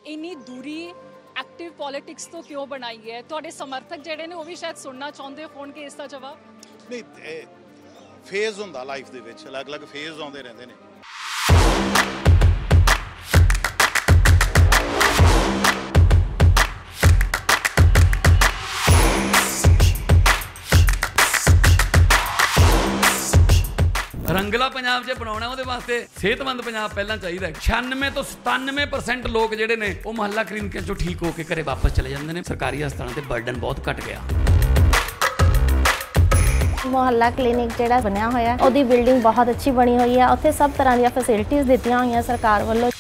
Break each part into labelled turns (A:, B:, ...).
A: ਇੰਨੀ ਦੂਰੀ active politics तो क्यों बनाई है? तुहाडे समर्थक जिहड़े ने वो भी शायद सुनना चाहुंदे होणगे इसका जवाब।
B: नहीं, फेज हुंदा लाइफ दे विच, अलग अलग फेज आउंदे रहिंदे ने।
C: रंगला पंजाब च बनाउणा ਉਹਦੇ ਵਾਸਤੇ ਸਿਹਤਮੰਦ ਪੰਜਾਬ ਪਹਿਲਾਂ ਚਾਹੀਦਾ। 96 ਤੋਂ 97% ਲੋਕ ਜਿਹੜੇ ਨੇ ਉਹ ਮੁਹੱਲਾ ਕਲੀਨਿਕਾਂ ਚੋਂ ਠੀਕ ਹੋ ਕੇ ਘਰੇ ਵਾਪਸ ਚਲੇ ਜਾਂਦੇ ਨੇ। ਸਰਕਾਰੀ ਹਸਪਤਾਲਾਂ ਤੇ ਬਰਡਨ ਬਹੁਤ ਘਟ ਗਿਆ।
D: ਮੁਹੱਲਾ ਕਲੀਨਿਕ ਜਿਹੜਾ ਬਣਿਆ ਹੋਇਆ ਉਹਦੀ ਬਿਲਡਿੰਗ ਬਹੁਤ ਅੱਛੀ ਬਣੀ ਹੋਈ ਹੈ। ਉੱਥੇ ਸਭ ਤਰ੍ਹਾਂ ਦੀਆਂ ਫੈਸਿਲਿਟੀਆਂ ਦਿੱਤੀਆਂ ਹੋਈਆਂ ਸਰਕਾਰ ਵੱਲੋਂ।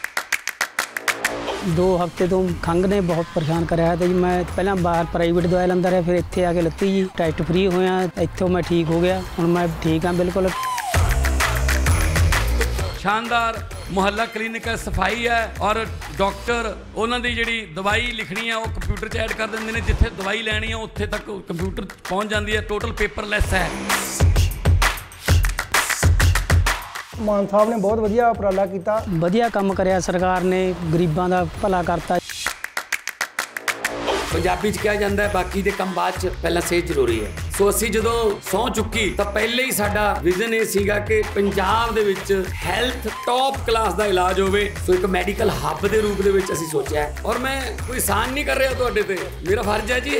E: 2 ਹਫ਼ਤੇ ਤੋਂ ਖੰਘ ਨੇ ਬਹੁਤ ਪਰੇਸ਼ਾਨ ਕਰਿਆ ਤੇ ਜੀ ਮੈਂ ਪਹਿਲਾਂ ਬਾਹਰ ਪ੍ਰਾਈਵੇਟ ਦਵਾਈ ਲੈਂਦਾ ਰਿਹਾ, ਫਿਰ ਇੱਥੇ ਆ ਕੇ ਲੱਤੀ ਜੀ, ਟੈਸਟ ਫ੍ਰੀ ਹੋਇਆ, ਇੱਥੋਂ ਮੈਂ ਠੀਕ ਹੋ ਗਿਆ। ਹੁਣ ਮੈਂ ਠੀਕ ਹਾਂ ਬਿਲਕੁਲ।
C: शानदार मुहल्ला क्लीनिक है, सफाई है और डॉक्टर उन्होंने जी दवाई लिखनी है वो कंप्यूटर च ऐड कर देंगे ने, जिथे दवाई लैनी है उत्थे तक कंप्यूटर पहुँच जाती है। टोटल पेपरलैस है।
F: मान साहब ने बहुत वधिया उपराला किया,
E: वधिया काम करिया सरकार ने, गरीबां दा भला करता।
G: पंजाबी च कहा जाता है बाकी दे काम बाद च, पहला सेहत जरूरी है। सो असी जदों सौं चुकी तो पहले ही साडा विजन ये सीगा कि पंजाब दे विच हैल्थ टॉप क्लास दा इलाज होवे। सो एक मैडिकल हब दे रूप दे विच असी सोचा है, और मैं कोई एहसान नहीं कर रहा तुहाडे ते, मेरा फर्ज है जी।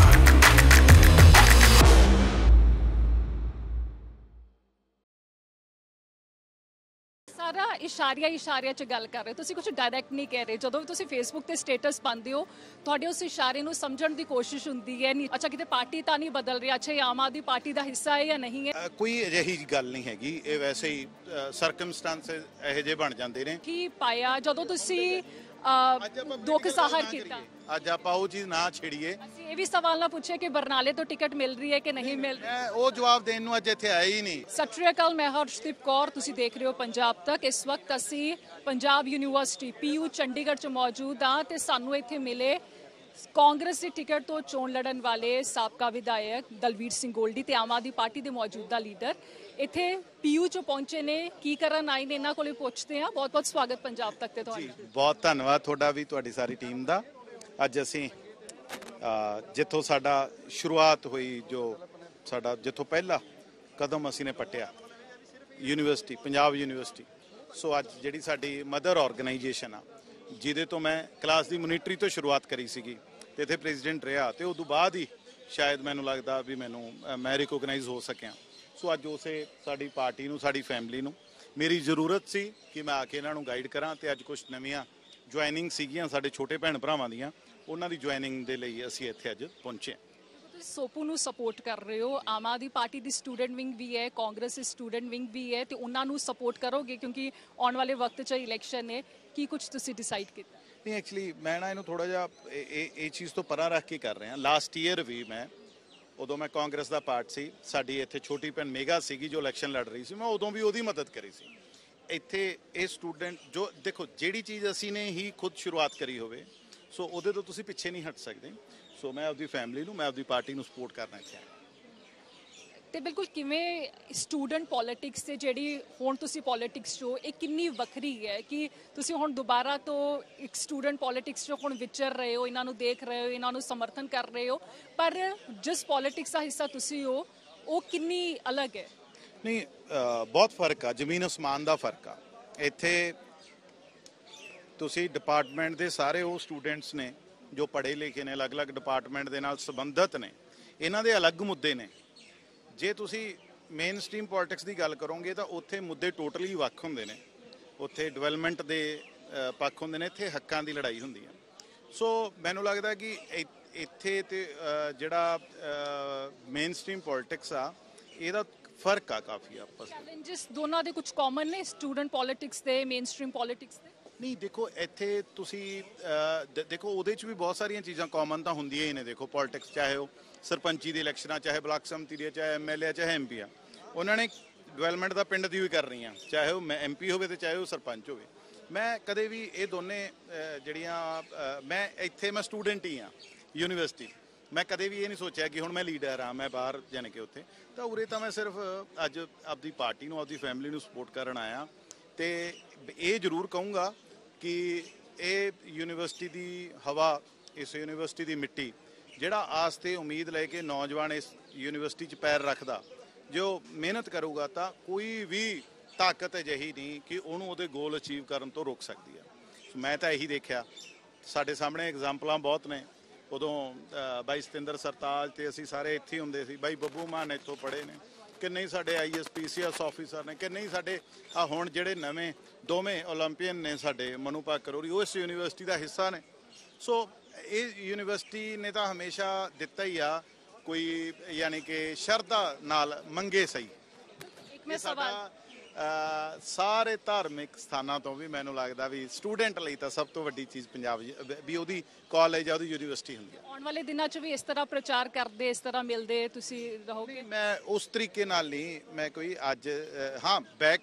A: सारा इशारिया च गल कर रहे, तुसीं कुछ डायरैक्ट नहीं कह रहे। जदों भी तुसीं फेसबुक ते स्टेटस पाते हो तुहाडे उस इशारे नूं समझण दी कोशिश हुंदी है। नहीं अच्छा किते पार्टी तां नहीं बदल रही, अच्छा ये आम आदमी पार्टी दा हिस्सा है या नहीं है?
B: कोई अजिही गल नहीं हैगी, ये वैसे ही सरकमस्टांसेस इहो ਜਿਹੇ बन जाते हैं।
A: की पाया जदों तुसीं दुख ज़ाहिर किया,
B: ਅੱਜ ਆਪਾਂ ਉਹ ਚੀਜ਼ ਨਾ ਛੇੜੀਏ।
A: ਅਸੀਂ ਇਹ ਵੀ ਸਵਾਲ ਨਾ ਪੁੱਛੇ ਕਿ ਬਰਨਾਲੇ ਤੋਂ ਟਿਕਟ ਮਿਲ ਰਹੀ ਹੈ ਕਿ ਨਹੀਂ ਮਿਲ ਰਹੀ।
B: ਮੈਂ ਉਹ ਜਵਾਬ ਦੇਣ ਨੂੰ ਅੱਜ ਇੱਥੇ ਆਇਆ ਹੀ ਨਹੀਂ।
A: ਸਤਿ ਸ਼੍ਰੀ ਅਕਾਲ, ਮੈਂ ਹਰਸ਼ਦੀਪ ਕੌਰ, ਤੁਸੀਂ ਦੇਖ ਰਹੇ ਹੋ ਪੰਜਾਬ ਤੱਕ। ਇਸ ਵਕਤ ਅਸੀਂ ਪੰਜਾਬ ਯੂਨੀਵਰਸਿਟੀ PU ਚੰਡੀਗੜ੍ਹ 'ਚ ਮੌਜੂਦ ਹਾਂ ਤੇ ਸਾਨੂੰ ਇੱਥੇ ਮਿਲੇ ਕਾਂਗਰਸ ਦੀ ਟਿਕਟ ਤੋਂ ਚੋਣ ਲੜਨ ਵਾਲੇ ਸਾਬਕਾ ਵਿਧਾਇਕ ਦਲਵੀਰ ਸਿੰਘ ਗੋਲਡੀ ਤੇ ਆਮ ਆਦਮੀ ਪਾਰਟੀ ਦੇ ਮੌਜੂਦਾ ਲੀਡਰ ਇੱਥੇ PU 'ਚ ਪਹੁੰਚੇ ਨੇ। ਕੀ ਕਰਨ ਆਏ ਨੇ ਇਹਨਾਂ ਕੋਲੇ ਪੁੱਛਦੇ ਹਾਂ। ਬਹੁਤ ਬਹੁਤ ਸਵਾਗਤ ਪੰਜਾਬ ਤੱਕ ਤੇ ਤੁਹਾਡਾ।
B: ਬਹੁਤ ਧੰਨਵਾਦ ਤੁਹਾਡਾ ਵੀ, ਤੁਹਾਡੀ ਸਾਰੀ ਟੀਮ ਦਾ। ਅੱਜ ਅਸੀਂ ਜਿੱਥੋਂ ਸਾਡਾ ਸ਼ੁਰੂਆਤ ਹੋਈ, ਜੋ ਸਾਡਾ ਜਿੱਥੋਂ ਪਹਿਲਾ ਕਦਮ ਅਸੀਂ ਨੇ ਪੱਟਿਆ ਯੂਨੀਵਰਸਿਟੀ, ਪੰਜਾਬ ਯੂਨੀਵਰਸਿਟੀ, ਸੋ ਅੱਜ ਜਿਹੜੀ ਸਾਡੀ ਮਦਰ ਆਰਗੇਨਾਈਜੇਸ਼ਨ ਆ, ਜਿਹਦੇ ਤੋਂ ਮੈਂ ਕਲਾਸ ਦੀ ਮੋਨੀਟਰੀ ਤੋਂ ਸ਼ੁਰੂਆਤ ਕਰੀ ਸੀਗੀ ਤੇ ਇੱਥੇ ਪ੍ਰੈਜ਼ੀਡੈਂਟ ਰਿਹਾ ਤੇ ਉਦੋਂ ਬਾਅਦ ਹੀ ਸ਼ਾਇਦ ਮੈਨੂੰ ਲੱਗਦਾ ਵੀ ਮੈਂ ਰਿਕੋਗਨਾਈਜ਼ ਹੋ ਸਕਿਆ। ਸੋ ਅੱਜ ਉਸੇ ਸਾਡੀ ਪਾਰਟੀ ਨੂੰ, ਸਾਡੀ ਫੈਮਿਲੀ ਨੂੰ ਮੇਰੀ ਜ਼ਰੂਰਤ ਸੀ ਕਿ ਮੈਂ ਆ ਕੇ ਇਹਨਾਂ ਨੂੰ ਗਾਈਡ ਕਰਾਂ ਤੇ ਅੱਜ ਕੁਝ ਨਵੀਆਂ ਜੁਆਇਨਿੰਗ ਸੀਗੀਆਂ ਸਾਡੇ ਛੋਟੇ ਭੈਣ ਭਰਾਵਾਂ ਦੀਆਂ, ਉਹਨਾਂ ਦੀ ਜੁਆਇਨਿੰਗ ਦੇ ਲਈ ਅਸੀਂ ਇੱਥੇ ਅੱਜ ਪਹੁੰਚੇ।
A: ਸੋਪੂ ਨੂੰ ਸਪੋਰਟ ਕਰ ਰਹੇ ਹੋ, ਆਮ ਆਦਮੀ ਪਾਰਟੀ ਦੀ ਸਟੂਡੈਂਟ ਵਿੰਗ ਵੀ ਹੈ, ਕਾਂਗਰਸ ਦੀ ਸਟੂਡੈਂਟ ਵਿੰਗ ਵੀ ਹੈ, ਤੇ ਉਹਨਾਂ ਨੂੰ ਸਪੋਰਟ ਕਰੋਗੇ ਕਿਉਂਕਿ ਆਉਣ ਵਾਲੇ ਵਕਤ 'ਚ ਇਲੈਕਸ਼ਨ ਹੈ। ਕੀ ਕੁਝ ਤੁਸੀਂ ਡਿਸਾਈਡ ਕੀਤਾ?
B: ਨਹੀਂ, ਐਕਚੁਅਲੀ ਮੈਂ ਨਾ ਇਹਨੂੰ ਥੋੜ੍ਹਾ ਜਿਹਾ ਇਹ ਚੀਜ਼ ਤੋਂ ਪਰਾਂ ਰੱਖ ਕੇ ਕਰ ਰਿਹਾ। ਲਾਸਟ ਈਅਰ ਵੀ ਉਦੋਂ ਮੈਂ ਕਾਂਗਰਸ ਦਾ ਪਾਰਟ ਸੀ, ਸਾਡੀ ਇੱਥੇ ਛੋਟੀ ਭੈਣ ਮੇਗਾ ਸੀਗੀ ਜੋ ਇਲੈਕਸ਼ਨ ਲੜ ਰਹੀ ਸੀ, ਮੈਂ ਉਦੋਂ ਵੀ ਉਹਦੀ ਮਦਦ ਕਰੀ ਸੀ। ਇੱਥੇ ਇਹ ਸਟੂਡੈਂਟ ਜੋ ਦੇਖੋ, ਜਿਹੜੀ ਚੀਜ਼ ਅਸੀਂ ਨੇ ਹੀ ਖੁਦ ਸ਼ੁਰੂਆਤ ਕਰੀ ਹੋਵੇ ਸੋ ਉਹਦੇ ਤੋਂ ਤੁਸੀਂ ਪਿੱਛੇ ਨਹੀਂ ਹਟ ਸਕਦੇ। ਸੋ ਮੈਂ ਆਪਦੀ ਫੈਮਿਲੀ ਨੂੰ, ਮੈਂ ਆਪਦੀ ਪਾਰਟੀ ਨੂੰ ਸਪੋਰਟ ਕਰਨਾ ਚਾਹੁੰਦਾ।
A: ਤੇ ਬਿਲਕੁਲ ਕਿਵੇਂ ਸਟੂਡੈਂਟ ਪੋਲਿਟਿਕਸ ਤੇ ਜਿਹੜੀ ਹੁਣ ਤੁਸੀਂ ਪੋਲਿਟਿਕਸ 'ਚੋਂ ਇਹ ਕਿੰਨੀ ਵੱਖਰੀ ਹੈ ਕਿ ਤੁਸੀਂ ਹੁਣ ਦੁਬਾਰਾ ਤੋਂ ਇੱਕ ਸਟੂਡੈਂਟ ਪੋਲਿਟਿਕਸ 'ਚੋਂ ਹੁਣ ਵਿਚਰ ਰਹੇ ਹੋ, ਇਹਨਾਂ ਨੂੰ ਦੇਖ ਰਹੇ ਹੋ, ਇਹਨਾਂ ਨੂੰ ਸਮਰਥਨ ਕਰ ਰਹੇ ਹੋ, ਪਰ ਜਿਸ ਪੋਲਿਟਿਕਸ ਦਾ ਹਿੱਸਾ ਤੁਸੀਂ ਹੋ ਉਹ ਕਿੰਨੀ ਅਲੱਗ ਹੈ?
B: ਨਹੀਂ, ਬਹੁਤ ਫਰਕ ਆ, ਜ਼ਮੀਨ ਅਸਮਾਨ ਦਾ ਫਰਕ ਆ। ਇੱਥੇ ਤੁਸੀਂ ਡਿਪਾਰਟਮੈਂਟ ਦੇ ਸਾਰੇ ਉਹ ਸਟੂਡੈਂਟਸ ਨੇ ਜੋ ਪੜ੍ਹੇ ਲਿਖੇ ਨੇ, ਅਲੱਗ-ਅਲੱਗ ਡਿਪਾਰਟਮੈਂਟ ਦੇ ਨਾਲ ਸੰਬੰਧਿਤ ਨੇ, ਇਹਨਾਂ ਦੇ ਅਲੱਗ ਮੁੱਦੇ ਨੇ। ਜੇ ਤੁਸੀਂ ਮੇਨ ਸਟ੍ਰੀਮ ਪੋਲਿਟਿਕਸ ਦੀ ਗੱਲ ਕਰੋਗੇ ਤਾਂ ਉੱਥੇ ਮੁੱਦੇ ਟੋਟਲੀ ਵੱਖ ਹੁੰਦੇ ਨੇ। ਉੱਥੇ ਡਿਵੈਲਪਮੈਂਟ ਦੇ ਪੱਖ ਹੁੰਦੇ ਨੇ, ਇੱਥੇ ਹੱਕਾਂ ਦੀ ਲੜਾਈ ਹੁੰਦੀ ਹੈ। ਸੋ ਮੈਨੂੰ ਲੱਗਦਾ ਕਿ ਇੱਥੇ ਤੇ ਜਿਹੜਾ ਮੇਨ ਸਟ੍ਰੀਮ ਪੋਲਿਟਿਕਸ ਆ ਇਹਦਾ ਫਰਕ ਆ ਕਾਫੀ ਆਪਸ ਵਿੱਚ।
A: ਚੈਲੰਜਸ ਦੋਨਾਂ ਦੇ ਕੁਝ ਕਾਮਨ ਨੇ, ਸਟੂਡੈਂਟ ਪੋਲਿਟਿਕਸ ਤੇ ਮੇਨ ਸਟ੍ਰੀਮ ਪੋਲਿਟਿਕਸ ਦੇ?
B: ਨਹੀਂ, ਦੇਖੋ ਇੱਥੇ ਤੁਸੀਂ ਦੇਖੋ ਉਹਦੇ 'ਚ ਵੀ ਬਹੁਤ ਸਾਰੀਆਂ ਚੀਜ਼ਾਂ ਕਾਮਨ ਤਾਂ ਹੁੰਦੀਆਂ ਹੀ ਨੇ। ਦੇਖੋ ਪੋਲਿਟਿਕਸ, ਚਾਹੇ ਉਹ ਸਰਪੰਚੀ ਦੀ ਇਲੈਕਸ਼ਨਾਂ, ਚਾਹੇ ਬਲਾਕ ਸਮਿਤੀ ਦੀ, ਚਾਹੇ MLA, ਚਾਹੇ MP ਆ, ਉਹਨਾਂ ਨੇ ਡਿਵੈਲਪਮੈਂਟ ਦਾ ਪਿੰਡ ਦੀ ਵੀ ਕਰਨੀ ਆ, ਚਾਹੇ ਉਹ MP ਹੋਵੇ ਤੇ ਚਾਹੇ ਉਹ ਸਰਪੰਚ ਹੋਵੇ। ਮੈਂ ਕਦੇ ਵੀ ਇਹ ਦੋਨੇ ਜਿਹੜੀਆਂ ਮੈਂ ਇੱਥੇ ਮੈਂ ਸਟੂਡੈਂਟ ਹੀ ਹਾਂ ਯੂਨੀਵਰਸਿਟੀ, ਮੈਂ ਕਦੇ ਵੀ ਇਹ ਨਹੀਂ ਸੋਚਿਆ ਕਿ ਹੁਣ ਮੈਂ ਲੀਡਰ ਹਾਂ, ਮੈਂ ਬਾਹਰ ਜਾਣ ਕੇ ਉੱਥੇ ਤਾਂ ਉਰੇ ਤਾਂ ਮੈਂ ਸਿਰਫ ਅੱਜ ਆਪਦੀ ਪਾਰਟੀ ਨੂੰ, ਆਪਦੀ ਫੈਮਿਲੀ ਨੂੰ ਸਪੋਰਟ ਕਰਨ ਆਇਆ। ਤੇ ਇਹ ਜ਼ਰੂਰ ਕਹੂੰਗਾ ਕਿ ਇਹ ਯੂਨੀਵਰਸਿਟੀ ਦੀ ਹਵਾ, ਇਸ ਯੂਨੀਵਰਸਿਟੀ ਦੀ ਮਿੱਟੀ, ਜਿਹੜਾ ਆਸ ਤੇ ਉਮੀਦ ਲੈ ਕੇ ਨੌਜਵਾਨ ਇਸ ਯੂਨੀਵਰਸਿਟੀ 'ਚ ਪੈਰ ਰੱਖਦਾ, ਜੋ ਮਿਹਨਤ ਕਰੂਗਾ, ਤਾਂ ਕੋਈ ਵੀ ਤਾਕਤ ਅਜਿਹੀ ਨਹੀਂ ਕਿ ਉਹਨੂੰ ਉਹਦੇ ਗੋਲ ਅਚੀਵ ਕਰਨ ਤੋਂ ਰੋਕ ਸਕਦੀ ਹੈ। ਮੈਂ ਤਾਂ ਇਹੀ ਦੇਖਿਆ, ਸਾਡੇ ਸਾਹਮਣੇ ਐਗਜ਼ਾਮਪਲਾਂ ਬਹੁਤ ਨੇ। ਉਦੋਂ ਬਾਈ ਸਤਿੰਦਰ ਸਰਤਾਜ ਤੇ ਅਸੀਂ ਸਾਰੇ ਇੱਥੇ ਹੁੰਦੇ ਸੀ, ਬਾਈ ਬੱਬੂ ਮਾਨ ਇੱਥੋਂ ਪੜ੍ਹੇ ਨੇ, ਕਿੰਨੇ ਹੀ ਸਾਡੇ IAS PCS ਆਫੀਸਰ ਨੇ, ਕਿੰਨੇ ਹੀ ਸਾਡੇ ਆ ਹੁਣ ਜਿਹੜੇ ਨਵੇਂ ਦੋਵੇਂ ਓਲੰਪੀਅਨ ਨੇ ਸਾਡੇ ਮਨੂ ਭਾਗ ਕਰੋਰੀ, ਉਹ ਇਸ ਯੂਨੀਵਰਸਿਟੀ ਦਾ ਹਿੱਸਾ ਨੇ। ਸੋ ਇਹ ਯੂਨੀਵਰਸਿਟੀ ਨੇ ਤਾਂ ਹਮੇਸ਼ਾ ਦਿੱਤਾ ਹੀ ਆ, ਕੋਈ ਯਾਨੀ ਕਿ ਸ਼ਰਧਾ ਨਾਲ ਮੰਗੇ ਸਹੀ।
A: ਮੈਂ ਸਵਾਲ
B: ਸਾਰੇ ਧਾਰਮਿਕ ਸਥਾਨਾਂ ਤੋਂ ਵੀ ਮੈਨੂੰ ਲੱਗਦਾ ਵੀ ਸਟੂਡੈਂਟ ਲਈ ਤਾਂ ਸਭ ਤੋਂ ਵੱਡੀ ਚੀਜ਼ ਪੰਜਾਬ ਵੀ ਉਹਦੀ ਕਾਲਜ ਆ, ਉਹਦੀ ਯੂਨੀਵਰਸਿਟੀ ਹੁੰਦੀ ਹੈ।
A: ਆਉਣ ਵਾਲੇ ਦਿਨਾਂ 'ਚ ਵੀ ਇਸ ਤਰ੍ਹਾਂ ਪ੍ਰਚਾਰ ਕਰਦੇ, ਇਸ ਤਰ੍ਹਾਂ ਮਿਲਦੇ ਤੁਸੀਂ ਰਹੋਗੇ?
B: ਮੈਂ ਉਸ ਤਰੀਕੇ ਨਾਲ ਨਹੀਂ, ਮੈਂ ਕੋਈ ਅੱਜ ਹਾਂ ਬੈਕ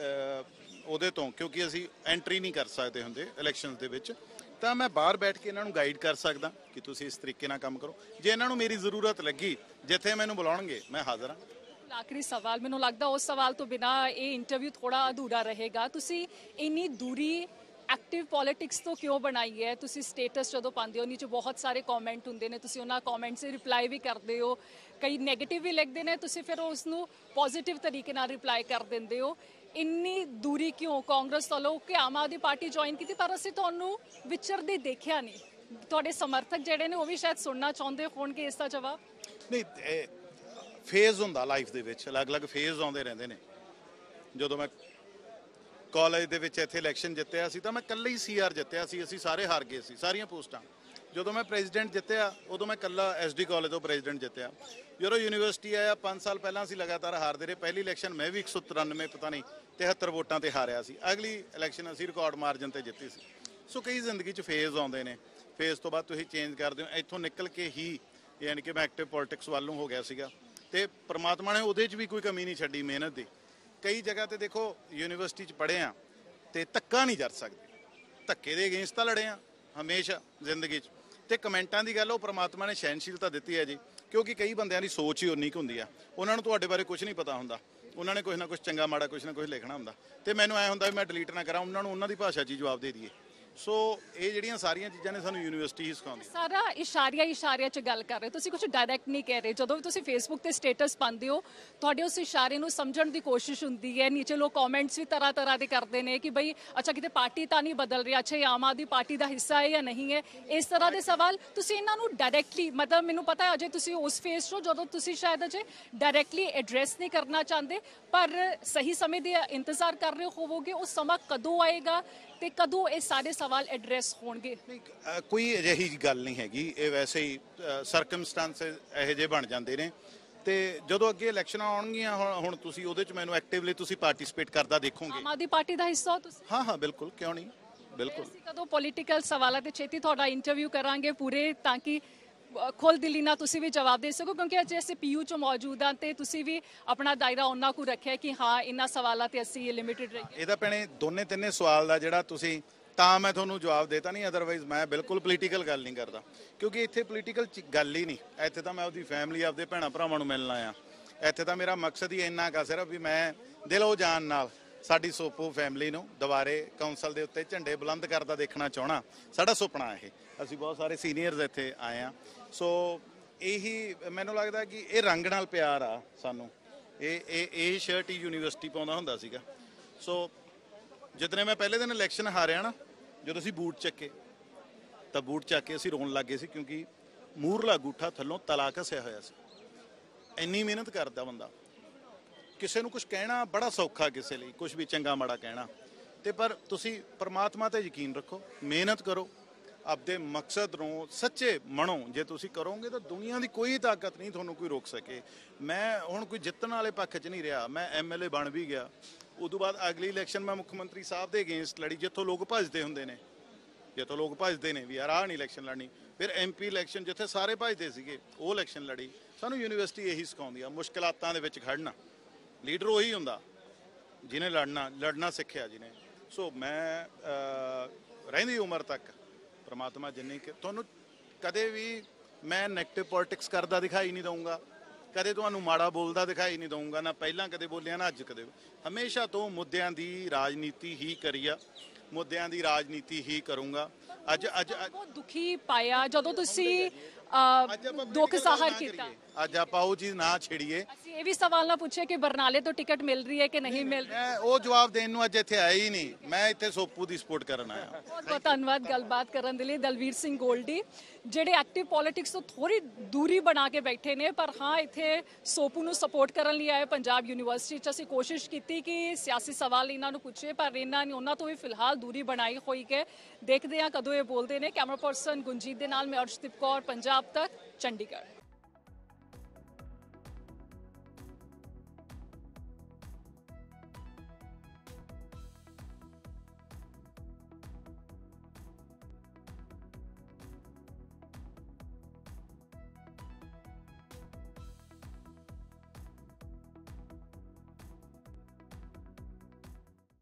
B: ਉਹਦੇ ਤੋਂ, ਕਿਉਂਕਿ ਅਸੀਂ ਐਂਟਰੀ ਨਹੀਂ ਕਰ ਸਕਦੇ ਹੁੰਦੇ ਇਲੈਕਸ਼ਨਸ ਦੇ ਵਿੱਚ, ਤਾਂ ਮੈਂ ਬਾਹਰ ਬੈਠ ਕੇ ਇਹਨਾਂ ਨੂੰ ਗਾਈਡ ਕਰ ਸਕਦਾ ਕਿ ਤੁਸੀਂ ਇਸ ਤਰੀਕੇ ਨਾਲ ਕੰਮ ਕਰੋ। ਜੇ ਇਹਨਾਂ ਨੂੰ ਮੇਰੀ ਜ਼ਰੂਰਤ ਲੱਗੀ, ਜਿੱਥੇ ਮੈਨੂੰ ਬੁਲਾਉਣਗੇ ਮੈਂ ਹਾਜ਼ਰ ਹਾਂ।
A: ਆਖਰੀ ਸਵਾਲ, ਮੈਨੂੰ ਲੱਗਦਾ ਉਸ ਸਵਾਲ ਤੋਂ ਬਿਨਾ ਇਹ ਇੰਟਰਵਿਊ ਥੋੜਾ ਅਧੂਰਾ ਰਹੇਗਾ। ਤੁਸੀਂ ਇੰਨੀ ਦੂਰੀ ਐਕਟਿਵ ਪੋਲਿਟਿਕਸ ਤੋਂ ਕਿਉਂ ਬਣਾਈ ਹੈ? ਤੁਸੀਂ ਸਟੇਟਸ ਜਦੋਂ ਪਾਉਂਦੇ ਹੋ, ਨੀਚੇ ਬਹੁਤ ਸਾਰੇ ਕਮੈਂਟ ਹੁੰਦੇ ਨੇ, ਤੁਸੀਂ ਉਹਨਾਂ ਕਮੈਂਟਸ ਦੇ ਰਿਪਲਾਈ ਵੀ ਕਰਦੇ ਹੋ, ਕਈ ਨੈਗੇਟਿਵ ਵੀ ਲਿਖਦੇ ਨੇ, ਤੁਸੀਂ ਫਿਰ ਉਸ ਨੂੰ ਪੋਜ਼ਿਟਿਵ ਤਰੀਕੇ ਨਾਲ ਰਿਪਲਾਈ ਕਰ ਦਿੰਦੇ ਹੋ। ਇੰਨੀ ਦੂਰੀ ਕਿਉਂ ਕਾਂਗਰਸ ਵੱਲੋਂ? ਕਿ ਆਮ ਆਦਮੀ ਪਾਰਟੀ ਜੁਆਇਨ ਕੀਤੀ ਪਰ ਅਸੀਂ ਤੁਹਾਨੂੰ ਵਿਚਰਦੇ ਦੇਖਿਆ ਨਹੀਂ। ਤੁਹਾਡੇ ਸਮਰਥਕ ਜਿਹੜੇ ਨੇ ਉਹ ਵੀ ਸ਼ਾਇਦ ਸੁਣਨਾ ਚਾਹੁੰਦੇ ਹੋਣਗੇ ਇਸ ਦਾ ਜਵਾਬ।
B: ਨਹੀਂ, ਫੇਜ਼ ਹੁੰਦਾ ਲਾਈਫ ਦੇ ਵਿੱਚ, ਅਲੱਗ-ਅਲੱਗ ਫੇਜ਼ ਆਉਂਦੇ ਰਹਿੰਦੇ ਨੇ। ਜਦੋਂ ਮੈਂ ਕਾਲਜ ਦੇ ਵਿੱਚ ਇੱਥੇ ਇਲੈਕਸ਼ਨ ਜਿੱਤਿਆ ਸੀ ਤਾਂ ਮੈਂ ਇਕੱਲਾ ਹੀ CR ਜਿੱਤਿਆ ਸੀ, ਅਸੀਂ ਸਾਰੇ ਹਾਰ ਗਏ ਸੀ ਸਾਰੀਆਂ ਪੋਸਟਾਂ। ਜਦੋਂ ਮੈਂ ਪ੍ਰੈਜ਼ੀਡੈਂਟ ਜਿੱਤਿਆ ਉਦੋਂ ਮੈਂ ਇਕੱਲਾ SD ਕਾਲਜ ਤੋਂ ਪ੍ਰੈਜ਼ੀਡੈਂਟ ਜਿੱਤਿਆ। ਜਦੋਂ ਯੂਨੀਵਰਸਿਟੀ ਆਇਆ 5 ਸਾਲ ਪਹਿਲਾਂ ਅਸੀਂ ਲਗਾਤਾਰ ਹਾਰਦੇ ਰਹੇ। ਪਹਿਲੀ ਇਲੈਕਸ਼ਨ ਮੈਂ ਵੀ 193 ਪਤਾ ਨਹੀਂ 73 ਵੋਟਾਂ ਤੇ ਹਾਰਿਆ ਸੀ। ਅਗਲੀ ਇਲੈਕਸ਼ਨ ਅਸੀਂ ਰਿਕਾਰਡ ਮਾਰਜਨ ਤੇ ਜਿੱਤੀ ਸੀ। ਸੋ ਕਈ ਜ਼ਿੰਦਗੀ 'ਚ ਫੇਜ਼ ਆਉਂਦੇ ਨੇ, ਫੇਜ਼ ਤੋਂ ਬਾਅਦ ਤੁਸੀਂ ਚੇਂਜ ਕਰਦੇ ਹੋ। ਇੱਥੋਂ ਨਿਕਲ ਕੇ ਹੀ ਯਾਨੀ ਕਿ ਮੈਂ ਐਕਟਿਵ ਪੋਲਿਟਿਕਸ ਵੱਲ ਨੂੰ ਹੋ ਗਿਆ ਸੀਗਾ, ਤੇ ਪ੍ਰਮਾਤਮਾ ਨੇ ਉਹਦੇ 'ਚ ਵੀ ਕੋਈ ਕਮੀ ਨਹੀਂ ਛੱਡੀ ਮਿਹਨਤ ਦੀ। ਕਈ ਜਗ੍ਹਾ ਤੇ ਦੇਖੋ ਯੂਨੀਵਰਸਿਟੀ 'ਚ ਪੜ੍ਹੇ ਆ ਤੇ ਧੱਕਾ ਨਹੀਂ ਕਰ ਸਕਦੇ, ਧੱਕੇ ਦੇ ਅਗੇਂਸਟ ਤਾਂ ਲੜੇ ਆ ਹਮੇਸ਼ਾ ਜ਼ਿੰਦਗੀ 'ਚ। ਤੇ ਕਮੈਂਟਾਂ ਦੀ ਗੱਲ, ਉਹ ਪ੍ਰਮਾਤਮਾ ਨੇ ਸਹਿਣਸ਼ੀਲਤਾ ਦਿੱਤੀ ਹੈ ਜੀ, ਕਿਉਂਕਿ ਕਈ ਬੰਦਿਆਂ ਦੀ ਸੋਚ ਹੀ ਉਨੀ ਕੁ ਹੁੰਦੀ ਆ, ਉਹਨਾਂ ਨੂੰ ਤੁਹਾਡੇ ਬਾਰੇ ਕੁਝ ਨਹੀਂ ਪਤਾ ਹੁੰਦਾ, ਉਹਨਾਂ ਨੇ ਕੁਝ ਨਾ ਕੁਝ ਚੰਗਾ ਮਾੜਾ ਕੁਝ ਨਾ ਕੁਝ ਲਿਖਣਾ ਹੁੰਦਾ, ਤੇ ਮੈਨੂੰ ਐ ਹੁੰਦਾ ਵੀ ਮੈਂ ਡਿਲੀਟ ਨਾ ਕਰਾਂ, ਉਹਨਾਂ ਨੂੰ ਉਹਨਾਂ ਦੀ ਭਾਸ਼ਾ 'ਚ ਹੀ ਜਵਾਬ ਦੇ ਦਈਏ। ਸੋ ਇਹ ਜਿਹੜੀਆਂ ਸਾਰੀਆਂ ਚੀਜ਼ਾਂ ਨੇ ਸਾਨੂੰ ਯੂਨੀਵਰਸਿਟੀ ਹੀ ਸਿਖਾਉਂਦੀ।
A: ਸਾਰਾ ਇਸ਼ਾਰਿਆਂ 'ਚ ਗੱਲ ਕਰ ਰਹੇ, ਤੁਸੀਂ ਕੁਝ ਡਾਇਰੈਕਟ ਨਹੀਂ ਕਹਿ ਰਹੇ। ਜਦੋਂ ਵੀ ਤੁਸੀਂ ਫੇਸਬੁੱਕ ਤੇ ਸਟੇਟਸ ਪਾਉਂਦੇ ਹੋ, ਤੁਹਾਡੇ ਉਸ ਇਸ਼ਾਰੇ ਨੂੰ ਸਮਝਣ ਦੀ ਕੋਸ਼ਿਸ਼ ਹੁੰਦੀ ਹੈ। ਨੀਚੇ ਲੋਕ ਕਮੈਂਟਸ ਵੀ ਤਰ੍ਹਾਂ ਦੇ ਕਰਦੇ ਨੇ ਕਿ ਬਈ ਅੱਛਾ ਕਿਤੇ ਪਾਰਟੀ ਤਾਂ ਨਹੀਂ ਬਦਲ ਰਹੀ, ਅੱਛਾ ਇਹ ਆਮ ਆਦਮੀ ਪਾਰਟੀ ਦਾ ਹਿੱਸਾ ਹੈ ਜਾਂ ਨਹੀਂ ਹੈ, ਇਸ ਤਰ੍ਹਾਂ ਦੇ ਸਵਾਲ। ਤੁਸੀਂ ਇਹਨਾਂ ਨੂੰ ਡਾਇਰੈਕਟਲੀ, ਮਤਲਬ ਮੈਨੂੰ ਪਤਾ ਹੈ ਅਜੇ ਤੁਸੀਂ ਉਸ ਫੇਸ 'ਚੋਂ ਜਦੋਂ ਤੁਸੀਂ ਸ਼ਾਇਦ ਅਜੇ ਡਾਇਰੈਕਟਲੀ ਐਡਰੈਸ ਨਹੀਂ ਕਰਨਾ ਚਾਹੁੰਦੇ, ਪਰ ਸਹੀ ਸਮੇਂ ਦੇ ਇੰਤਜ਼ਾਰ ਕਰ ਰਹੇ ਹੋਵੋਗੇ। ਉਹ ਸਮਾਂ ਕਦੋਂ ਆਏਗਾ ਤੇ ਕਦੋਂ ਇਹ ਸਾਰੇ ਸਵਾਲ ਐਡਰੈਸ ਹੋਣਗੇ?
B: ਕੋਈ ਅਜਿਹੀ ਗੱਲ ਨਹੀਂ ਹੈਗੀ, ਇਹ ਵੈਸੇ ਹੀ ਸਰਕਮਸਟੈਂਸਸ ਇਹੋ ਜਿਹੇ ਬਣ ਜਾਂਦੇ ਨੇ। ਤੇ ਜਦੋਂ ਅੱਗੇ ਇਲੈਕਸ਼ਨਾਂ ਆਉਣਗੀਆਂ, ਹੁਣ ਤੁਸੀਂ ਉਹਦੇ 'ਚ ਮੈਨੂੰ ਐਕਟਿਵਲੀ ਤੁਸੀਂ ਪਾਰਟਿਸਿਪੇਟ ਕਰਦਾ ਦੇਖੋਗੇ।
A: ਆਮ ਆਦਮੀ ਪਾਰਟੀ ਦਾ ਹਿੱਸਾ ਹੋ ਤੁਸੀਂ?
B: ਹਾਂ ਬਿਲਕੁਲ, ਕਿਉਂ ਨਹੀਂ, ਬਿਲਕੁਲ।
A: ਅਸੀਂ ਕਦੋਂ ਪੋਲੀਟੀਕਲ ਸਵਾਲਾਂ ਤੇ ਛੇਤੀ ਤੁਹਾਡਾ ਇੰਟਰਵਿਊ ਕਰਾਂਗੇ ਪੂਰੇ, ਤਾਂ ਕਿ ਖੁੱਲ੍ਹ ਦਿਲੀ ਨਾਲ ਤੁਸੀਂ ਵੀ ਜਵਾਬ ਦੇ ਸਕੋ, ਕਿਉਂਕਿ ਅੱਜ ਅਸੀਂ PU 'ਚ ਮੌਜੂਦ ਹਾਂ ਤੇ ਤੁਸੀਂ ਵੀ ਆਪਣਾ ਦਾਇਰਾ ਉਹਨਾਂ ਕੁ ਰੱਖਿਆ ਕਿ ਹਾਂ ਇਹਨਾਂ ਸਵਾਲਾਂ ਤੇ ਅਸੀਂ ਲਿਮਿਟਡ ਰਹੀਏ।
B: ਇਹਦਾ ਭੈਣੇ ਦੋਨੇ ਤਿੰਨੇ ਸਵਾਲ ਦਾ ਜਿਹੜਾ ਤੁਸੀਂ ਤਾਂ ਮੈਂ ਤੁਹਾਨੂੰ ਜਵਾਬ ਦੇਤਾ ਨਹੀਂ, ਅਦਰਵਾਈਜ਼ ਮੈਂ ਬਿਲਕੁਲ ਪੋਲੀਟੀਕਲ ਗੱਲ ਨਹੀਂ ਕਰਦਾ, ਕਿਉਂਕਿ ਇੱਥੇ ਪੋਲੀਟੀਕਲ ਗੱਲ ਹੀ ਨਹੀਂ। ਇੱਥੇ ਤਾਂ ਮੈਂ ਉਹਦੀ ਫੈਮਿਲੀ, ਆਪਦੇ ਭੈਣਾਂ ਭਰਾਵਾਂ ਨੂੰ ਮਿਲਣ ਆਇਆ। ਇੱਥੇ ਤਾਂ ਮੇਰਾ ਮਕਸਦ ਹੀ ਇੰਨਾ ਕਾ ਸਿਰਫ ਵੀ ਮੈਂ ਦਿਲੋਂ ਜਾਨ ਨਾਲ ਸਾਡੀ ਸੋਪੋ ਫੈਮਿਲੀ ਨੂੰ ਦੁਬਾਰੇ ਕੌਂਸਲ ਦੇ ਉੱਤੇ ਝੰਡੇ ਬੁਲੰਦ ਕਰਦਾ ਦੇਖਣਾ ਚਾਹਣਾ, ਸਾਡਾ ਸੁਪਨਾ ਇਹ। ਅਸੀਂ ਬਹੁਤ ਸਾਰੇ ਸੀਨੀਅਰਸ ਇੱਥੇ ਆਏ ਆ। ਸੋ ਇਹੀ ਮੈਨੂੰ ਲੱਗਦਾ ਕਿ ਇਹ ਰੰਗ ਨਾਲ ਪਿਆਰ ਆ ਸਾਨੂੰ। ਇਹ ਸ਼ਰਟ ਹੀ ਯੂਨੀਵਰਸਿਟੀ ਪਾਉਂਦਾ ਹੁੰਦਾ ਸੀਗਾ। ਸੋ ਜਿੱਦਣੇ ਮੈਂ ਪਹਿਲੇ ਦਿਨ ਇਲੈਕਸ਼ਨ ਹਾਰਿਆ ਨਾ, ਜਦੋਂ ਅਸੀਂ ਬੂਟ ਚੱਕੇ ਤਾਂ ਬੂਟ ਚੱਕ ਕੇ ਅਸੀਂ ਰੋਣ ਲੱਗ ਗਏ ਸੀ, ਕਿਉਂਕਿ ਮੂਹਰਲਾ ਅੰਗੂਠਾ ਥੱਲੋਂ ਤਲਾ ਘਸਿਆ ਹੋਇਆ ਸੀ। ਇੰਨੀ ਮਿਹਨਤ ਕਰਦਾ ਬੰਦਾ, ਕਿਸੇ ਨੂੰ ਕੁਝ ਕਹਿਣਾ ਬੜਾ ਸੌਖਾ, ਕਿਸੇ ਲਈ ਕੁਝ ਵੀ ਚੰਗਾ ਮਾੜਾ ਕਹਿਣਾ, ਤੇ ਪਰ ਤੁਸੀਂ ਪਰਮਾਤਮਾ ਤੇ ਯਕੀਨ ਰੱਖੋ, ਮਿਹਨਤ ਕਰੋ, ਆਪਦੇ ਮਕਸਦ ਨੂੰ ਸੱਚੇ ਮਨੋ। ਜੇ ਤੁਸੀਂ ਕਰੋਗੇ ਤਾਂ ਦੁਨੀਆ ਦੀ ਕੋਈ ਤਾਕਤ ਨਹੀਂ ਤੁਹਾਨੂੰ ਕੋਈ ਰੋਕ ਸਕੇ। ਮੈਂ ਹੁਣ ਕੋਈ ਜਿੱਤਣ ਵਾਲੇ ਪੱਖ 'ਚ ਨਹੀਂ ਰਿਹਾ, ਮੈਂ MLA ਬਣ ਵੀ ਗਿਆ। ਉਦੋਂ ਬਾਅਦ ਅਗਲੀ ਇਲੈਕਸ਼ਨ ਮੈਂ ਮੁੱਖ ਮੰਤਰੀ ਸਾਹਿਬ ਦੇ ਅਗੇਂਸਟ ਲੜੀ, ਜਿੱਥੋਂ ਲੋਕ ਭੱਜਦੇ ਹੁੰਦੇ ਨੇ, ਜਿੱਥੋਂ ਲੋਕ ਭੱਜਦੇ ਨੇ ਵੀ ਯਾਰ ਆਹ ਨਹੀਂ ਇਲੈਕਸ਼ਨ ਲੜਨੀ। ਫਿਰ MP ਇਲੈਕਸ਼ਨ ਜਿੱਥੇ ਸਾਰੇ ਭੱਜਦੇ ਸੀਗੇ, ਉਹ ਇਲੈਕਸ਼ਨ ਲੜੀ। ਸਾਨੂੰ ਯੂਨੀਵਰਸਿਟੀ ਇਹੀ ਸਿਖਾਉਂਦੀ ਆ, ਮੁਸ਼ਕਲਾਤਾਂ ਦੇ ਵਿੱਚ ਖੜਨਾ। ਲੀਡਰ ਉਹੀ ਹੁੰਦਾ ਜਿਹਨੇ ਲੜਨਾ ਸਿੱਖਿਆ ਜਿਹਨੇ। ਸੋ ਮੈਂ ਰਹਿੰਦੀ ਉਮਰ ਤੱਕ ਪ੍ਰਮਾਤਮਾ ਜਿੰਨੀ ਕਿ ਤੁਹਾਨੂੰ ਕਦੇ ਵੀ ਮੈਂ ਨੈਗੇਟਿਵ ਪੋਲਿਟਿਕਸ ਕਰਦਾ ਦਿਖਾਈ ਨਹੀਂ ਦਊਂਗਾ, ਕਦੇ ਤੁਹਾਨੂੰ ਮਾੜਾ ਬੋਲਦਾ ਦਿਖਾਈ ਨਹੀਂ ਦਊਂਗਾ, ਨਾ ਪਹਿਲਾਂ ਕਦੇ ਬੋਲਿਆ ਨਾ ਅੱਜ ਕਦੇ। ਹਮੇਸ਼ਾ ਤੋਂ ਮੁੱਦਿਆਂ ਦੀ ਰਾਜਨੀਤੀ ਹੀ ਕਰੀ ਆ, ਮੁੱਦਿਆਂ ਦੀ ਰਾਜਨੀਤੀ ਹੀ ਕਰੂੰਗਾ। ਅੱਜ
A: ਬਹੁਤ ਦੁਖੀ ਪਾਇਆ ਜਦੋਂ ਤੁਸੀਂ ਦੁੱਖ ਜ਼ਾਹਰ ਕੀਤਾ।
B: ਅੱਜ ਆਪਾਂ ਉਹ ਚੀਜ਼ ਨਾ ਛੇੜੀਏ।
A: ਅਸੀਂ ਇਹ ਵੀ ਸਵਾਲ ਨਾ ਪੁੱਛੇ ਕਿ ਬਰਨਾਲੇ ਤੋਂ ਟਿਕਟ ਮਿਲ ਰਹੀ ਹੈ ਕਿ ਨਹੀਂ ਮਿਲ ਰਹੀ।
B: ਮੈਂ ਉਹ ਜਵਾਬ ਦੇਣ ਨੂੰ ਅੱਜ ਇੱਥੇ ਆਇਆ ਹੀ ਨਹੀਂ। ਮੈਂ ਇੱਥੇ ਸੋਪੂ ਦੀ ਸਪੋਰਟ ਕਰਨ ਆਇਆ।
A: ਬਹੁਤ ਬਹੁਤ ਧੰਨਵਾਦ ਗੱਲਬਾਤ ਕਰਨ ਦੇ ਲਈ। ਦਲਵੀਰ ਸਿੰਘ ਗੋਲਡੀ ਜਿਹੜੇ ਐਕਟਿਵ ਪੋਲਿਟਿਕਸ ਤੋਂ ਥੋੜੀ ਦੂਰੀ ਬਣਾ ਕੇ ਬੈਠੇ ਨੇ, ਪਰ ਹਾਂ ਇੱਥੇ ਸੋਪੂ ਨੂੰ ਸਪੋਰਟ ਕਰਨ ਲਈ ਆਏ ਪੰਜਾਬ ਯੂਨੀਵਰਸਿਟੀ 'ਚ। ਅਸੀਂ ਕੋਸ਼ਿਸ਼ ਕੀਤੀ ਕਿ ਸਿਆਸੀ ਸਵਾਲ ਇਹਨਾਂ ਨੂੰ ਪੁੱਛੇ, ਪਰ ਇਹਨਾਂ ਨੇ ਉਹਨਾਂ ਤੋਂ ਵੀ ਫਿਲਹਾਲ ਦੂਰੀ ਬਣਾਈ ਹੋਈ ਕਿ ਦੇਖਦੇ ਹਾਂ ਕਦੋਂ ਇਹ ਬੋਲਦੇ ਨੇ। ਕੈਮਰਾ ਪਰਸਨ ਗੁੰਜੀਤ ਦੇ ਨਾਲ ਮੈਂ ਅਰਸ਼ਦੀਪ ਕੌਰ, ਪੰਜਾਬ ਤੱਕ, ਚੰਡੀਗੜ੍ਹ।